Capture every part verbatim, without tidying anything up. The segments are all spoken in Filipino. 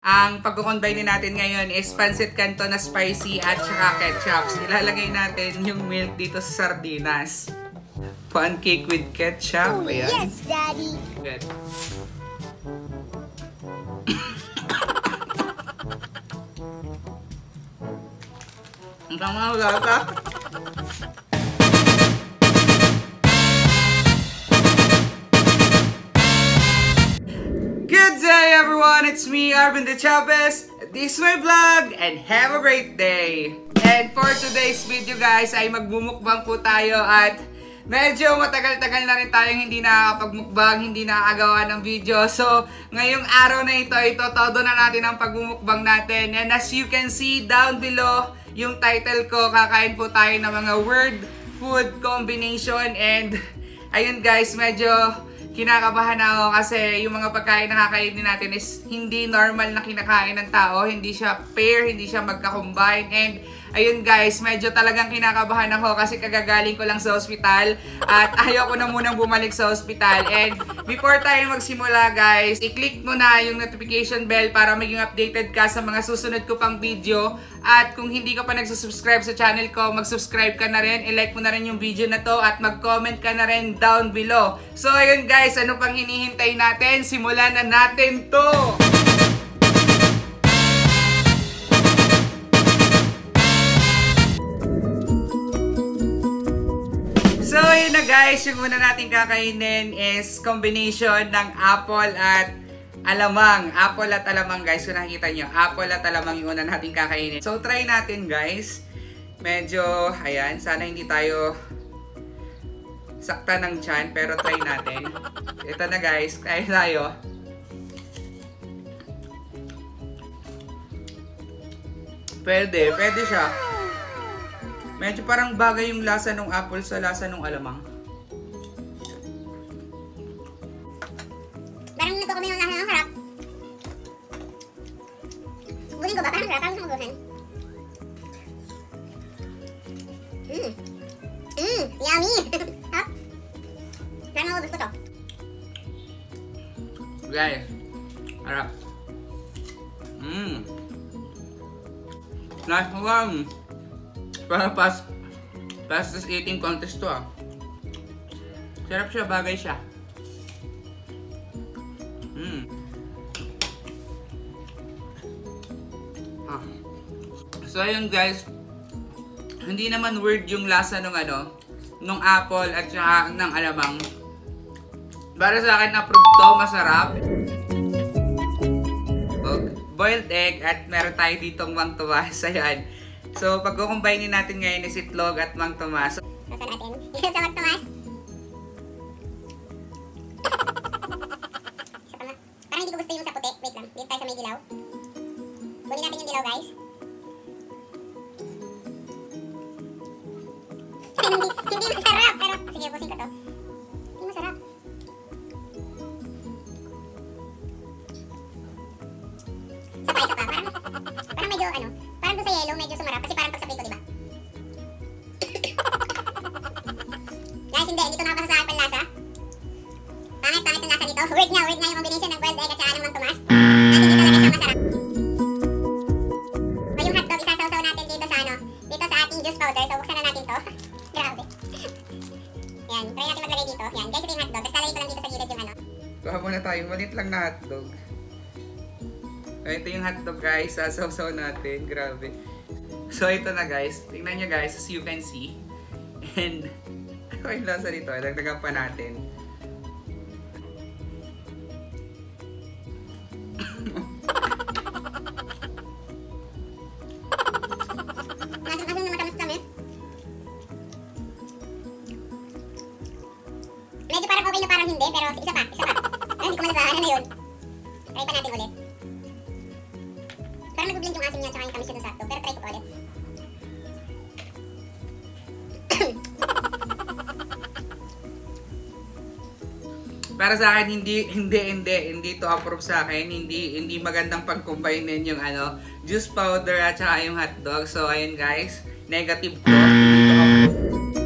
Ang pagkukombine natin ngayon is Pancit Canton na spicy at saka ketchup. Ilalagay natin yung milk dito sa sardinas. Pancake with ketchup. Oh, ayan. Yes, Daddy. Good. Ang tama ng lasa. Good day everyone! It's me, Arvin de Chavez. This is my vlog and have a great day! And for today's video guys ay magmumukbang po tayo at medyo matagal-tagal na rin tayong hindi nakakapagmukbang, hindi nakakagawa ng video. So, ngayong araw na ito, ito todo na natin ang pagmumukbang natin. And as you can see down below, yung title ko, kakain po tayo ng mga word food combination. And ayun guys, medyo kinakabahan ako kasi yung mga pagkain na kakainin natin is hindi normal na kinakain ng tao. Hindi siya pair, hindi siya magka-combine. And ayun guys, medyo talagang kinakabahan ako kasi kagagaling ko lang sa ospital at ayaw ko na munang bumalik sa ospital. And before tayo magsimula guys, i-click mo na yung notification bell para maging updated ka sa mga susunod ko pang video. At kung hindi ka pa nagsusubscribe sa channel ko, mag-subscribe ka na rin, i-like mo na rin yung video na to at mag-comment ka na rin down below. So ayun guys, ano pang hinihintay natin? Simulan na natin to! So yun na guys, yung una natin kakainin is combination ng apple at alamang. Apple at alamang guys, kung nakikita nyo, apple at alamang yung una natin kakainin. So try natin guys. Medyo, ayan, sana hindi tayo sakta ng tiyan, pero try natin. Ito na guys, kaya tayo. Pwede, pwede siya. Medyo parang bagay yung lasa ng apple sa lasa ng alamang. Parang nagko kami ng lasa ng harap. Gunin ko ba? Parang harap. Parang gusto magusin. Mmm. Mmm. Yummy. Hap. Parang maubos ko to. Guys. Harap. Mmm. Nice one. Para pas fastest eating contest to ah. Sarap siya, bagay siya. Mm. Ah. So ayun guys, hindi naman weird yung lasa ng ano, nung apple at saka ng alamang. Para sa akin approve to, masarap. Boiled egg at meron tayo ditong Mang Tomas. Ayan. So, pag-combine natin ngayon is itlog at Mang Tomas. Basta natin. Yung sa Mang Tomas. Parang hindi ko gusto yung sa puti. Wait lang. Dito tayo sa may dilaw. Kunin natin yung dilaw, guys. hindi, hindi masarap. Pero, sige, pusin ko to. Hindi masarap. Isa pa, isa pa. Parang, parang medyo, ano, parang doon sa yellow, medyo sumarap. Kasi parang pagsapay ko, diba? Guys, hindi. Dito nakapasa sa akin panlasa. Pangit, pangit yung lasa nito. Weird nga, weird nga yung combination ng boiled egg at saka ng Mang Tomas. At hindi talaga siya masarap. O yung hotdog, isasawsaw natin dito sa ano, dito sa ating juice powder. So, buksan na natin to. Grabe. Yan, try natin maglagay dito. Yan, guys, ito yung hotdog. Tapos lalagay ko lang dito sa gilid yung ano. Kuha muna tayo, maliit lang na hotdog. So, ito yung hotdog guys, sasawsaw natin. Grabe. So, ito na guys. Tingnan nyo guys, as you can see. And, ano yung lasa dito? Dagdagan pa natin. Asin-asin na matamis kami. Medyo parang okay na parang hindi, pero isa pa, isa pa. Pero hindi ko malasahan na yun. Try pa natin ulit. Parang nag-blend yung asin niya at saka yung tamis niya sa hotdog, pero try ko pa ulit. Para sa akin, hindi, hindi, hindi, hindi to approve sa akin. Hindi, hindi magandang pag-combine yung ano, juice powder at saka yung hotdog. So, ayun guys, negative to. Hindi to approve.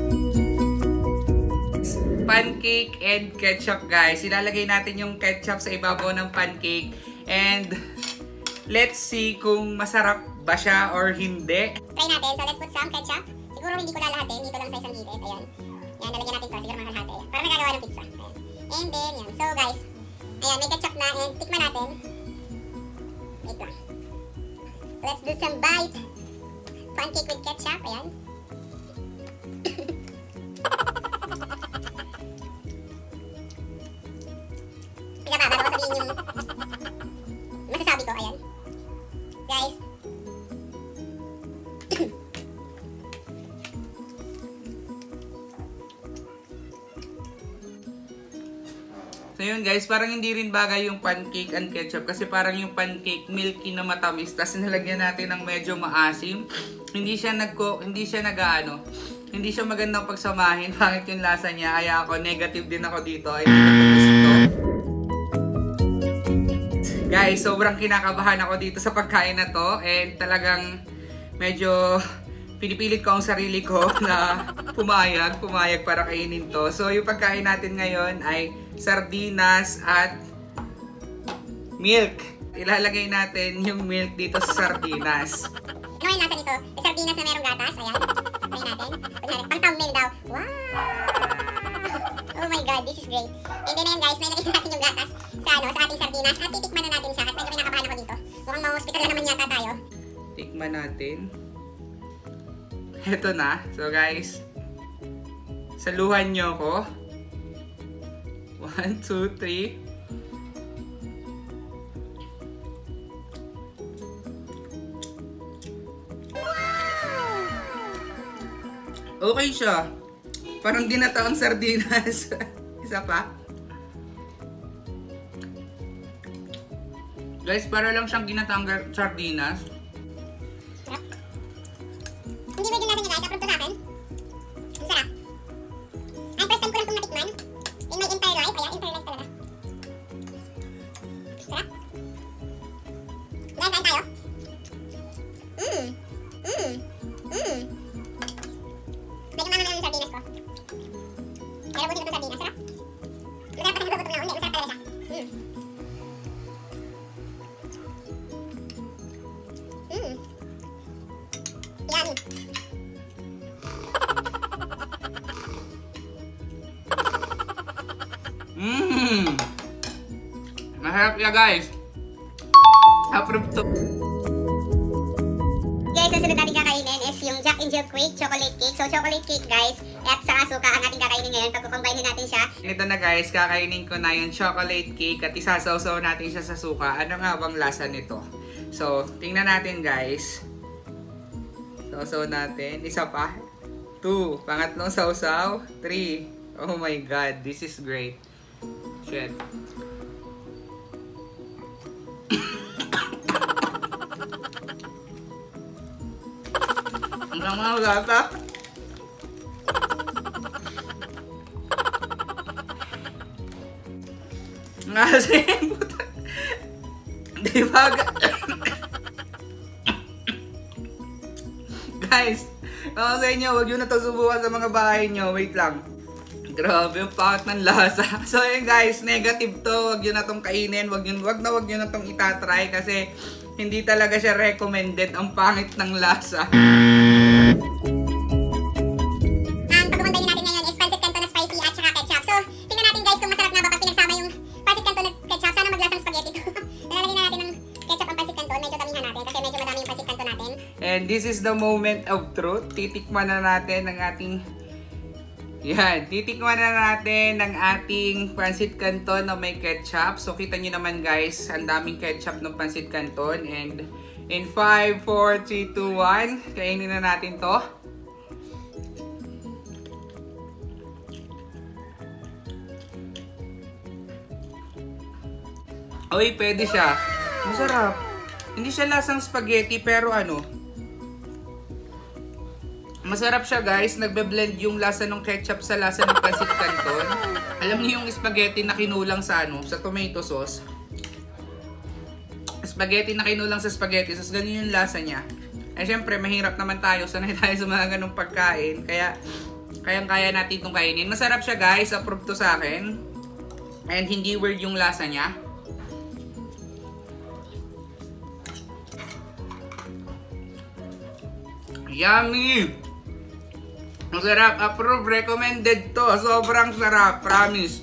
Pancake and ketchup guys. Ilalagay natin yung ketchup sa ibabaw ng pancake. And let's see kung masarap ba siya or hindi. Try natin. So, let's put some ketchup. Siguro hindi ko lalahatin. Dito lang sa isang gilid. Ayan. Yan, nalagyan natin to. Siguro mga kalahati. Parang nagagawa ng pizza. Ayan. And then, yan. So, guys. Ayan, may ketchup na. And tikman natin. Wait lang. Let's do some bite. Pancake with ketchup. Ayan. Teka ba, bago ko sabihin yung masasabi ko. Ayan. Guys. So yun guys, parang hindi rin bagay yung pancake and ketchup kasi parang yung pancake milky na matamis tapos nilagyan natin ng medyo maasim. Hindi siya nagko, hindi siya nag-aano. Hindi siya magandang pagsamahin. Pangit yung lasa niya. Kaya ako negative din ako dito. Ay, hindi ko gusto. Guys, sobrang kinakabahan ako dito sa pagkain na to and talagang medyo pinipilit ko ang sarili ko na pumayag, pumayag para kainin to. So yung pagkain natin ngayon ay sardinas at milk. Ilalagay natin yung milk dito sa sardinas. Ano yung lasa nito? Yung sardinas na merong gatas. Ayan. Try natin. Pang thumbnail daw. Wow! Oh my god, this is great. And then ayan guys, nailagay natin yung gatas sa, ano, sa ating sardinas. At titikman na natin siya. At medyo kinakabahan ako dito. Mukhang ma-hospital na naman yata tayo. Tikman natin. Ito na. So guys, saluhan nyo ko. One, two, three. Okay siya. Parang dinataang sardinas. Isa pa. Guys, para lang siyang ginataang sardinas. Hindi mo din natin guys. Approve to sa akin. Ang sarap. Ay, first time ko lang itong natikman. In my entire life. Kaya entire life talaga. Sarap. Dahil kain tayo. Mmm. Mmm. Mmm. Medyo mamang yung sardinas ko. Pero buti ko itong sardinas. Sarap. Masarap pa talaga gutom na. Hindi, masarap talaga siya. Mmm. Mmm. Yummy. Mmm. Masarap siya guys. Approve to. Guys, ang sunod natin kakainin is yung Jack and Jill Quick Chocolate Cake. So, chocolate cake guys, at saka suka ang ating kakainin ngayon. Pag-combine natin siya. Ito na guys, kakainin ko na yung chocolate cake at isasawsaw natin siya sa suka. Ano nga bang lasa nito? So, tingnan natin guys. Sausaw natin. Isa pa. Two. Pangatlong sausaw. Three. Oh my god, this is great. Shit. Ang mga lata. Kasi, puta. Di ba? Guys, ako sa inyo, huwag nyo na ito subukan sa mga bahay nyo. Wait lang. Grabe, yung pangat ng lasa. So yun guys, negative to. Huwag nyo na itong kainin. Huwag, yun, huwag na huwag nyo na itong itatry kasi hindi talaga siya recommended. Ang pangit ng lasa. Ang pag-combine natin ngayon is Pancit Canton na spicy at saka ketchup. So, tingnan natin guys kung masarap nga ba pag pinagsama yung Pancit Canton na ketchup. Sana maglasang spaghetti to. Lalagyan na natin ng ketchup ang Pancit Canton. Medyo damihan natin kasi medyo madami yung Pancit Canton natin. And this is the moment of truth. Titikman na natin ang ating... Yan, titikman na natin ang ating Pancit Canton na may ketchup. So, kita nyo naman guys, ang daming ketchup ng Pancit Canton. And in five, four, three, two, one, kainin na natin to. Uy, pwede siya. Masarap. Hindi siya lasang spaghetti, pero ano, masarap siya guys. Nagbe-blend yung lasa ng ketchup sa lasa ng Pancit Canton. Alam niyo yung spaghetti na kinulang sa ano, sa tomato sauce. Spaghetti na kinulang sa spaghetti sauce, ganyan yung lasa niya. Eh syempre, mahirap naman tayo. Sanay tayo sa mga ganung pagkain. Kaya, kayang-kaya natin itong kainin. Masarap siya guys. Approve to sa akin. And hindi weird yung lasa niya. Yummy! Masarap. Approve. Recommended to. Sobrang sarap. Promise.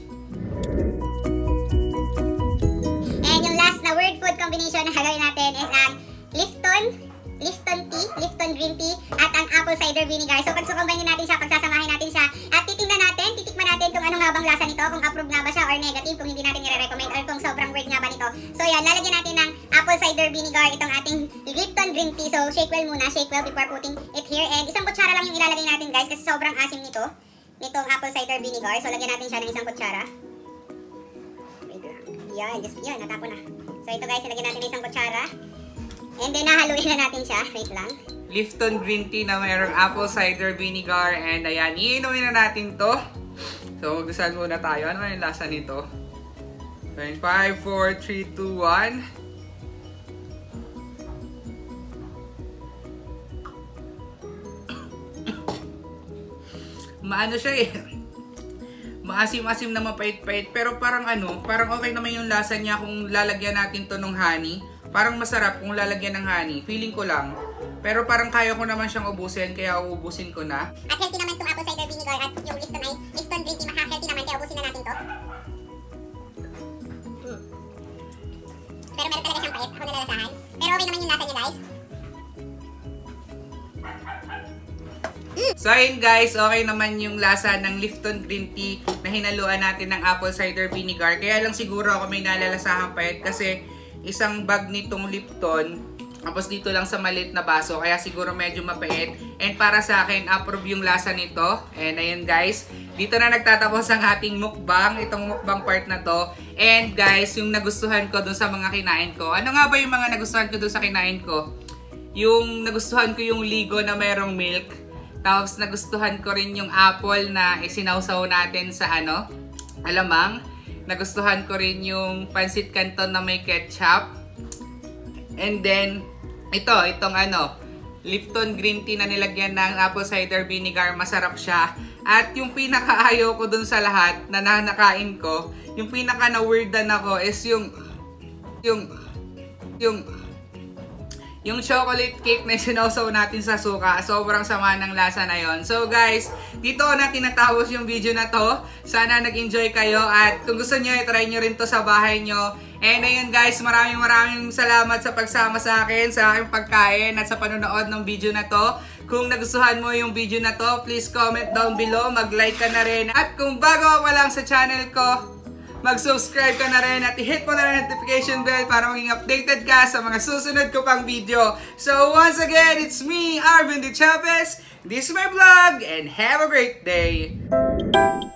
And yung last na word food combination na gagawin natin is ang Lipton, Lipton tea, Lipton green tea, at ang apple cider vinegar. So pagsucombine natin siya, pagsasamahin natin siya, at titingnan natin, titikman natin kung ano nga bang lasa nito, kung approve nga ba siya or negative, kung hindi natin nire-recommend or kung sobrang weird nga ba nito. So yan, lalagyan natin ng apple cider vinegar itong ating Lipton green tea. So shake well muna, shake well before putting it here. And isang kutsara lang yung ilalagay natin guys kasi sobrang asim nito, nitong apple cider vinegar. So lagyan natin siya ng isang kutsara. Wait lang. Yan, just yan, natapon na. So ito guys, ilagyan natin ng isang kutsara. And then nahaluin na natin siya. Wait lang. Lipton green tea na mayroong apple cider vinegar. And ayan, iinumin na natin to. So magdasal muna tayo. Ano yung lasa nito? five, four, three, two, one. Maano siya eh. Maasim-asim na mapait-pait. Pero parang ano, parang okay naman yung lasa niya kung lalagyan natin to ng honey. Parang masarap kung lalagyan ng honey. Feeling ko lang. Pero parang kaya ko naman siyang ubusin, kaya uubusin ko na. At healthy naman itong apple cider vinegar at yung Lipton ay Lipton green tea. Maka-healthy naman, kaya ubusin na natin to. Hmm. Pero meron talaga siyang pait. Ako nalalasahan. Pero okay naman yung lasa niya guys. So ayun guys, okay naman yung lasa ng Lipton green tea na hinaluan natin ng apple cider vinegar. Kaya lang siguro ako may nalalasahan pait kasi isang bag nitong Lipton, tapos dito lang sa maliit na baso, kaya siguro medyo mapait. And para sa akin, approve yung lasa nito. And ayun guys, dito na nagtatapos ang ating mukbang, itong mukbang part na to. And guys, yung nagustuhan ko dun sa mga kinain ko. Ano nga ba yung mga nagustuhan ko dun sa kinain ko? Yung nagustuhan ko yung ligo na merong milk. Tapos nagustuhan ko rin yung apple na isinawsaw natin sa ano, alamang. Nagustuhan ko rin yung Pancit Canton na may ketchup. And then, ito, itong ano, Lipton green tea na nilagyan ng apple cider vinegar. Masarap siya. At yung pinakaayaw ko dun sa lahat na nanakain ko, yung pinaka na-weirdan ako is yung, yung, yung, yung chocolate cake na sinawsaw natin sa suka. Sobrang sama ng lasa na yon. So guys, dito na tinatapos yung video na to. Sana nag-enjoy kayo. At kung gusto nyo, try nyo rin to sa bahay nyo. And ayun guys, maraming maraming salamat sa pagsama sa akin, sa aking pagkain at sa panonood ng video na to. Kung nagustuhan mo yung video na to, please comment down below. Mag-like ka na rin. At kung bago ka lang sa channel ko, mag-subscribe ka na rin at i-hit mo na rin notification bell para maging updated ka sa mga susunod ko pang video. So once again, it's me, Arvin de Chavez. This is my vlog and have a great day.